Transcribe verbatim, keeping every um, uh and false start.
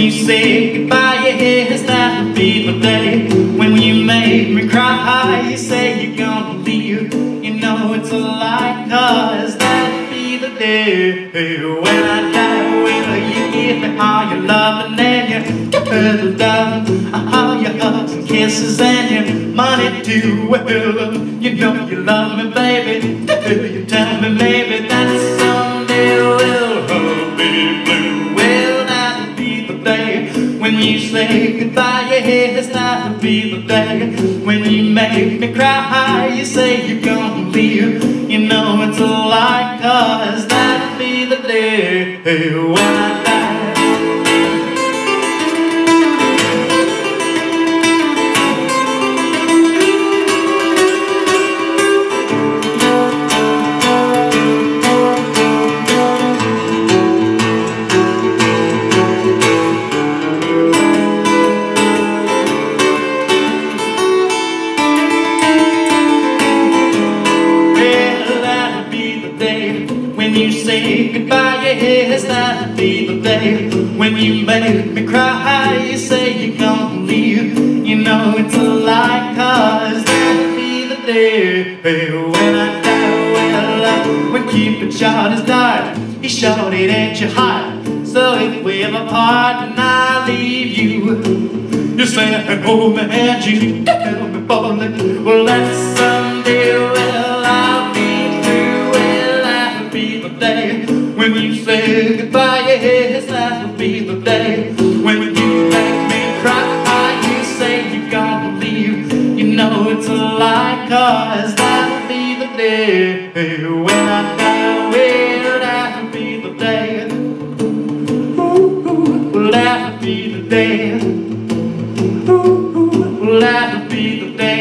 you say goodbye, yes, that'll be the day. When you make me cry, you say you're gonna leave. You know it's a lie, cause that'll be the day. When I die, will you give me all your loving and your cuddle, darling, all your hugs and kisses and your money too? Well, you know you love me, baby. You tell me maybe that someday will be blue. Well, that'll be the day when you say goodbye, yes, that'll be the day. When you make me cry, you say you're gonna leave. You know it's a lie, cause that'll be the day when I die. When you say goodbye, yes, that'll be the day. When you make me cry, you say you're gonna leave. You know it's a lie, cause that'll be the day when I die. Well, uh, when Cupid shot his dart, he shot it at your heart. So if we ever part and I leave you, you say I can hold my hand, you tell me falling. Well, that's someday, well, I'll be through. Well, that'll be the day when you say goodbye, yes, that'll be the day. When you make me cry, you say you're gonna leave. You know it's a lie, cause that'll be the day when I die. Well, that'll be the day. Ooh, that'll be the day. Ooh, that'll be the day.